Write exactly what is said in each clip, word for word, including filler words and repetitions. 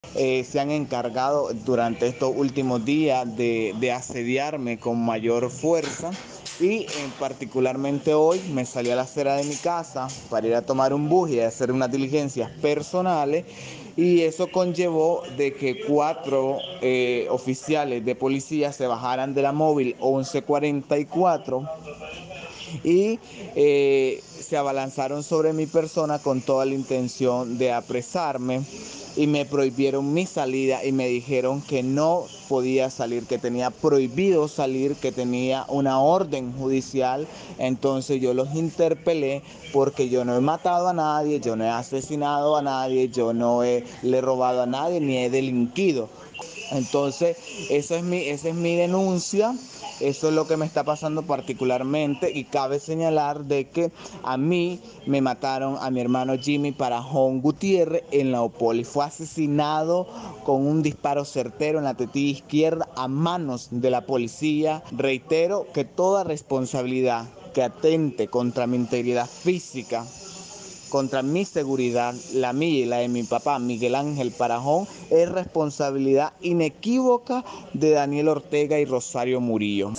Eh, se han encargado durante estos últimos días de, de asediarme con mayor fuerza y eh, particularmente hoy me salí a la acera de mi casa para ir a tomar un bus y hacer unas diligencias personales, y eso conllevó de que cuatro eh, oficiales de policía se bajaran de la móvil once cuarenta y cuatro y eh, se abalanzaron sobre mi persona con toda la intención de apresarme, y me prohibieron mi salida y me dijeron que no podía salir, que tenía prohibido salir, que tenía una orden judicial. Entonces yo los interpelé porque yo no he matado a nadie, yo no he asesinado a nadie, yo no he, le he robado a nadie ni he delinquido. Entonces, eso es mi, esa es mi denuncia, eso es lo que me está pasando particularmente, y cabe señalar de que a mí me mataron a mi hermano Jimmy Parajón Gutiérrez en la Opoli. Fue asesinado con un disparo certero en la tetilla izquierda a manos de la policía. Reitero que toda responsabilidad que atente contra mi integridad física, contra mi seguridad, la mía y la de mi papá, Miguel Ángel Parajón, es responsabilidad inequívoca de Daniel Ortega y Rosario Murillo.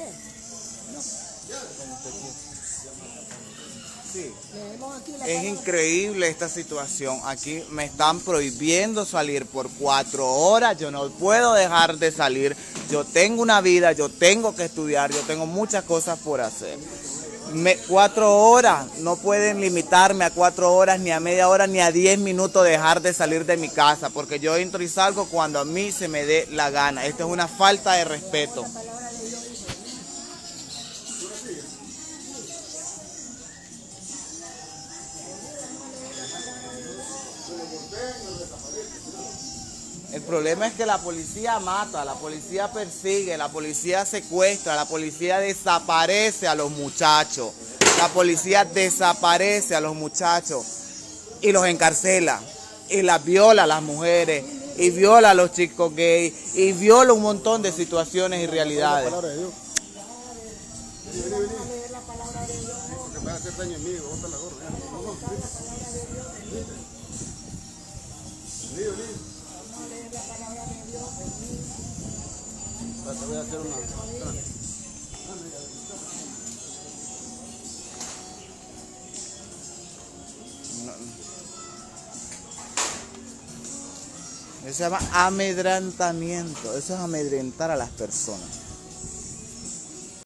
Sí. Es increíble esta situación. Aquí me están prohibiendo salir por cuatro horas. Yo no puedo dejar de salir. Yo tengo una vida, yo tengo que estudiar, yo tengo muchas cosas por hacer. Me, cuatro horas, no pueden limitarme a cuatro horas, ni a media hora, ni a diez minutos dejar de salir de mi casa, porque yo entro y salgo cuando a mí se me dé la gana. Esto es una falta de respeto. El problema es que la policía mata, la policía persigue, la policía secuestra, la policía desaparece a los muchachos. La policía desaparece a los muchachos y los encarcela, y las viola a las mujeres, y viola a los chicos gays, y viola un montón de situaciones y realidades. Te voy a hacer una... Eso se llama amedrentamiento, eso es amedrentar a las personas.